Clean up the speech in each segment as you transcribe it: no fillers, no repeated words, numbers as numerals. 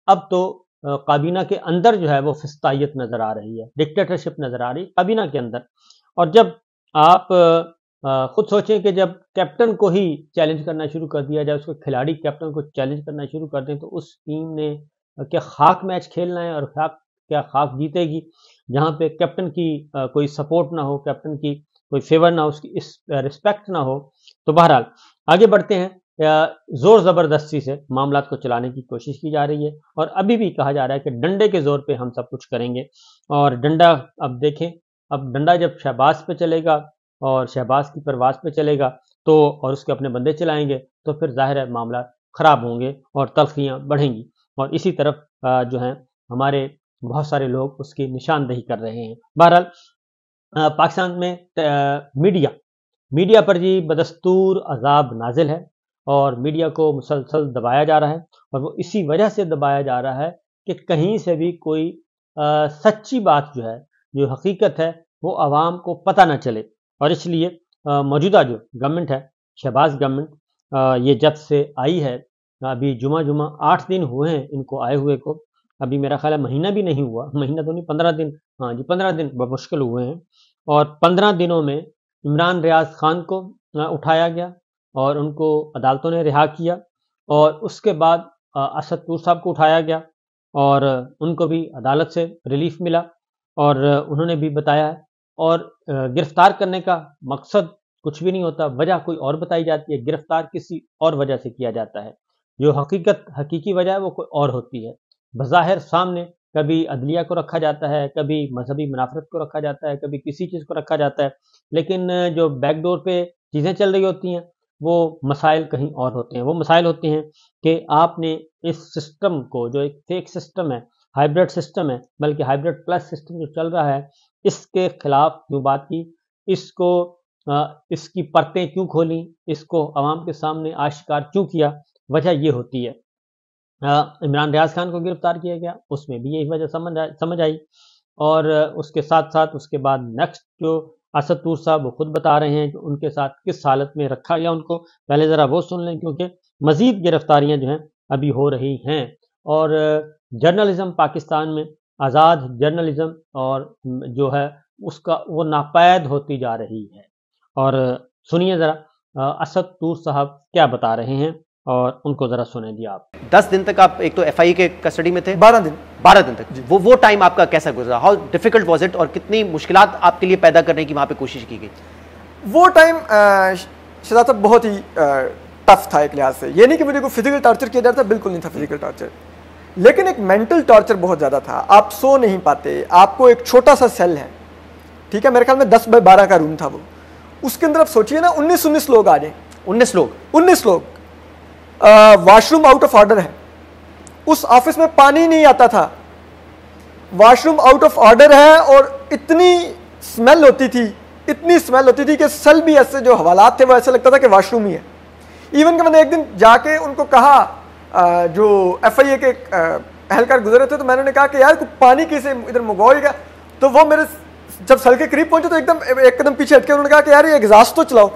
अब तो काबीना के अंदर जो है वो फिस्तायत नजर आ रही है, डिक्टेटरशिप नजर आ रही है काबीना के अंदर। और जब आप खुद सोचें कि जब कैप्टन को ही चैलेंज करना शुरू कर दिया जाए, उसको खिलाड़ी कैप्टन को चैलेंज करना शुरू कर दें, तो उस टीम ने क्या खाक मैच खेलना है और क्या खाक जीतेगी, जहां पे कैप्टन की कोई सपोर्ट ना हो, कैप्टन की कोई फेवर ना हो, उसकी इस रिस्पेक्ट ना हो। तो बहरहाल आगे बढ़ते हैं। जोर जबरदस्ती से मामला को चलाने की कोशिश की जा रही है और अभी भी कहा जा रहा है कि डंडे के जोर पे हम सब कुछ करेंगे। और डंडा अब देखें, अब डंडा जब शहबाज पे चलेगा और शहबाज की परवाज पे चलेगा तो, और उसके अपने बंदे चलाएंगे, तो फिर जाहिर है मामला खराब होंगे और तल्खियां बढ़ेंगी। और इसी तरफ जो है हमारे बहुत सारे लोग उसकी निशानदेही कर रहे हैं। बहरहाल पाकिस्तान में मीडिया पर जी बदस्तूर अजाब नाजिल है और मीडिया को मुसलसल दबाया जा रहा है। और वो इसी वजह से दबाया जा रहा है कि कहीं से भी कोई सच्ची बात जो है, जो हकीकत है, वो आवाम को पता ना चले। और इसलिए मौजूदा जो गवर्नमेंट है, शहबाज गवर्नमेंट, ये जब से आई है, अभी जुमा 8 दिन हुए हैं इनको आए हुए को, अभी मेरा ख्याल है महीना भी नहीं हुआ, महीना तो नहीं, 15 दिन, हाँ जी 15 दिन मुश्किल हुए हैं। और 15 दिनों में इमरान रियाज खान को उठाया गया और उनको अदालतों ने रिहा किया, और उसके बाद असद तूर साहब को उठाया गया और उनको भी अदालत से रिलीफ मिला और उन्होंने भी बताया है। और गिरफ्तार करने का मकसद कुछ भी नहीं होता, वजह कोई और बताई जाती है, गिरफ्तार किसी और वजह से किया जाता है, जो हकीकी वजह है वो कोई और होती है। बज़ाहिर सामने कभी अदलिया को रखा जाता है, कभी मजहबी मुनाफरत को रखा जाता है, कभी किसी चीज़ को रखा जाता है, लेकिन जो बैकडोर पे चीज़ें चल रही होती हैं वो मसाइल कहीं और होते हैं। वो मसाइल होते हैं कि आपने इस सिस्टम को, जो एक फेक सिस्टम है, हाइब्रिड सिस्टम है, बल्कि हाइब्रिड प्लस सिस्टम जो चल रहा है, इसके खिलाफ क्यों बात की, इसको इसकी परतें क्यों खोली, इसको आवाम के सामने आश्कार क्यों किया। वजह ये होती है। इमरान रियाज खान को गिरफ्तार किया गया, उसमें भी यही वजह समझ आई। और उसके साथ साथ उसके बाद नेक्स्ट जो असद तूर साहब वो खुद बता रहे हैं कि उनके साथ किस हालत में रखा गया उनको, पहले ज़रा वो सुन लें, क्योंकि मज़ीद गिरफ्तारियां जो हैं अभी हो रही हैं। और जर्नलिज्म पाकिस्तान में, आज़ाद जर्नलिज्म और जो है उसका वो नापैद होती जा रही है। और सुनिए ज़रा असद तूर साहब क्या बता रहे हैं और उनको ज़रा सुने जी आप। 10 दिन तक आप एक तो FIA के कस्टडी में थे, 12 दिन तक वो टाइम आपका कैसा गुजरा? हाउ डिफिकल्ट वाज इट, और कितनी मुश्किलात आपके लिए पैदा करने की वहां पे कोशिश की गई? वो टाइम शहजाद साहब बहुत ही टफ था एक लिहाज से। ये नहीं कि मुझे को फिजिकल टॉर्चर किया जाता, बिल्कुल नहीं था फिजिकल टॉर्चर, लेकिन एक मेंटल टॉर्चर बहुत ज़्यादा था। आप सो नहीं पाते, आपको एक छोटा सा सेल है, ठीक है, मेरे ख्याल में 10 बाय 12 का रूम था वो, उसके अंदर आप सोचिए ना 19 लोग आ जाए, 19 लोग, वॉशरूम आउट ऑफ ऑर्डर है, उस ऑफिस में पानी नहीं आता था, वॉशरूम आउट ऑफ ऑर्डर है, और इतनी स्मेल होती थी कि सेल भी ऐसे जो हवालात थे वो ऐसे लगता था कि वॉशरूम ही है। इवन कि मैंने एक दिन जाके उनको कहा, जो FIA के एहलकार गुजरे थे, तो मैंने कहा कि यार कुछ पानी कैसे इधर मंगवाएगा, तो वो मेरे जब सेल के करीब पहुंचे तो एकदम एक कदम पीछे हटके उन्होंने कहा कि यार ये एग्जॉस्ट तो चलाओ।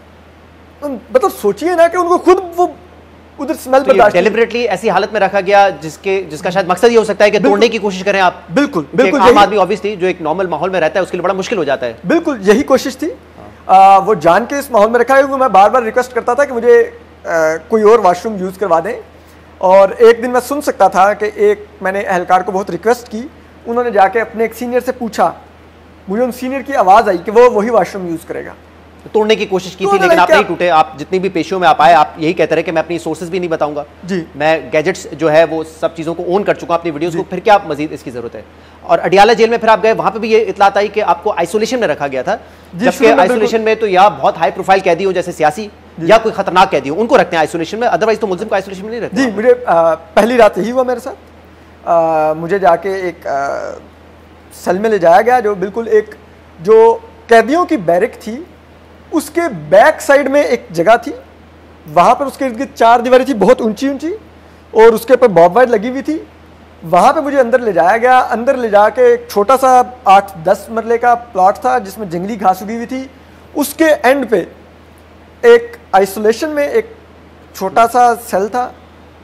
मतलब सोचिए ना कि उनको खुद वो उधर स्मेल बर्दाश्त, डेलिबरेटली ऐसी हालत में रखा गया जिसका शायद मकसद ये हो सकता है कि तोड़ने की कोशिश करें आप। बिल्कुल आम आदमी ऑब्वियसली जो एक नॉर्मल माहौल में रहता है उसके लिए बड़ा मुश्किल हो जाता है। बिल्कुल यही कोशिश थी। वो जान के इस माहौल में रखा है। मैं बार बार रिक्वेस्ट करता था कि मुझे कोई और वॉशरूम यूज करवा दें, और एक दिन मैं सुन सकता था कि मैंने एहलकार को बहुत रिक्वेस्ट की, उन्होंने जाके अपने एक सीनियर से पूछा, मुझे उन सीनियर की आवाज़ आई कि वो वही वॉशरूम यूज़ करेगा। तोड़ने की कोशिश की थी, लेकिन आप नहीं टूटे। आप जितनी भी पेशियों में आप आए, आप यही कहते रहे कि मैं अपनी सोर्सेज भी नहीं बताऊंगा जी, मैं गैजेट्स जो है वो सब चीज़ों को ओन कर चुका अपनी वीडियोस को, फिर क्या मजीद इसकी ज़रूरत है। और अडियाला जेल में फिर आप गए, वहाँ पे भी ये इतलात आई कि आपको आइसोलेशन में रखा गया था, जबकि आइसोलेशन में तो या बहुत हाई प्रोफाइल कैदी हो जैसे सियासी या कोई खतरनाक कैदी हो, उनको रखते हैं आइसोलेशन में, अदरवाइज तो मुल्जिम को आइसोलेशन में नहीं रखते। जी, मुझे पहली रात यही हुआ मेरे साथ। मुझे जाके एक सेल में ले जाया गया, जो बिल्कुल एक जो कैदियों की बैरक थी उसके बैक साइड में एक जगह थी, वहाँ पर उसके इर्द गिर्द 4 दीवारें थी बहुत ऊंची ऊंची, और उसके ऊपर बॉब वायर लगी हुई थी। वहाँ पे मुझे अंदर ले जाया गया। अंदर ले जाके एक छोटा सा 8-10 मरले का प्लॉट था जिसमें जंगली घास उगी हुई थी। उसके एंड पे एक आइसोलेशन में एक छोटा सा सेल था,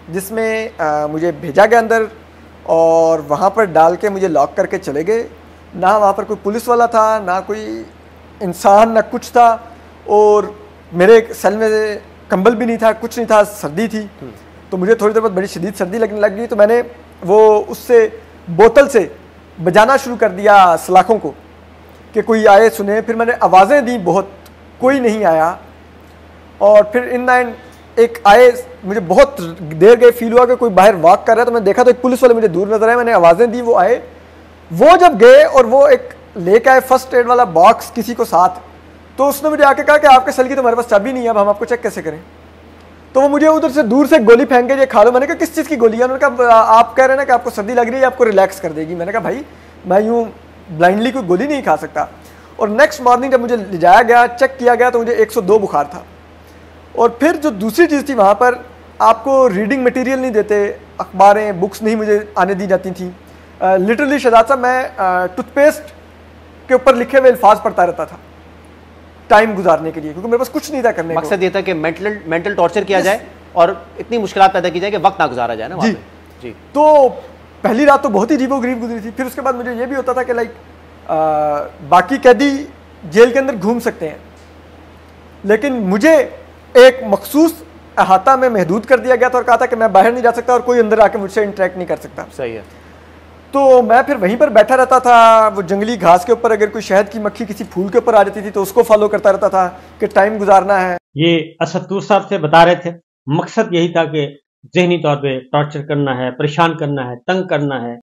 जिसमें मुझे भेजा गया अंदर और वहाँ पर डाल के मुझे लॉक करके चले गए। ना वहाँ पर कोई पुलिस वाला था, ना कोई इंसान, ना कुछ था, और मेरे सेल में कंबल भी नहीं था, कुछ नहीं था, सर्दी थी। तो मुझे थोड़ी देर बाद बड़ी शदीद सर्दी लगने लग गई, तो मैंने वो उससे बोतल से बजाना शुरू कर दिया सलाखों को कि कोई आए सुने। फिर मैंने आवाज़ें दी बहुत, कोई नहीं आया। और फिर इन द एंड एक आए, मुझे बहुत देर गए, फील हुआ कि कोई बाहर वॉक कर रहा है, तो मैं देखा तो एक पुलिस वाले मुझे दूर नजर आए। मैंने आवाज़ें दी, वो आए। वो जब गए और वो एक लेके आए फर्स्ट एड वाला बॉक्स किसी को साथ, तो उसने मुझे आके कहा कि आपके सेल की तो हमारे पास चाबी नहीं है, अब हम आपको चेक कैसे करें। तो वो मुझे उधर से दूर से गोली फेंक के ये खा लो। मैंने कहा किस चीज़ की गोली है? उन्होंने कहा आप कह रहे हैं ना कि आपको सर्दी लग रही है, आपको रिलैक्स कर देगी। मैंने कहा भाई मैं यूँ ब्लाइंडली कोई गोली नहीं खा सकता। और नेक्स्ट मॉर्निंग जब मुझे ले जाया गया, चेक किया गया, तो मुझे 102 बुखार था। और फिर जो दूसरी चीज़ थी, वहाँ पर आपको रीडिंग मटेरियल नहीं देते, अखबारें, बुक्स नहीं मुझे आने दी जाती थी। लिटरली शहजाद साहब, मैं टूथपेस्ट के ऊपर लिखे हुए अल्फाज पढ़ता रहता था टाइम गुजारने के लिए, क्योंकि मेरे पास कुछ नहीं था करने को। मकसद ये था कि मेंटल टॉर्चर किया जाए और इतनी मुश्किलात पैदा की जाए कि वक्त ना गुजारा जाए ना वहाँ पे। जी। तो पहली रात तो बहुत ही अजीबो-गरीब गुजरी थी। फिर उसके बाद मुझे ये भी होता था कि लाइक बाकी कैदी जेल के अंदर घूम सकते हैं, लेकिन मुझे एक मखसूस अहाता में महदूद कर दिया गया था और कहा था कि मैं बाहर नहीं जा सकता और कोई अंदर आके मुझसे इंटरेक्ट नहीं कर सकता। सही है। तो मैं फिर वहीं पर बैठा रहता था, वो जंगली घास के ऊपर अगर कोई शहद की मक्खी किसी फूल के ऊपर आ जाती थी तो उसको फॉलो करता रहता था कि टाइम गुजारना है। ये असदूर साहब से बता रहे थे, मकसद यही था कि जहनी तौर पे टॉर्चर करना है, परेशान करना है, तंग करना है,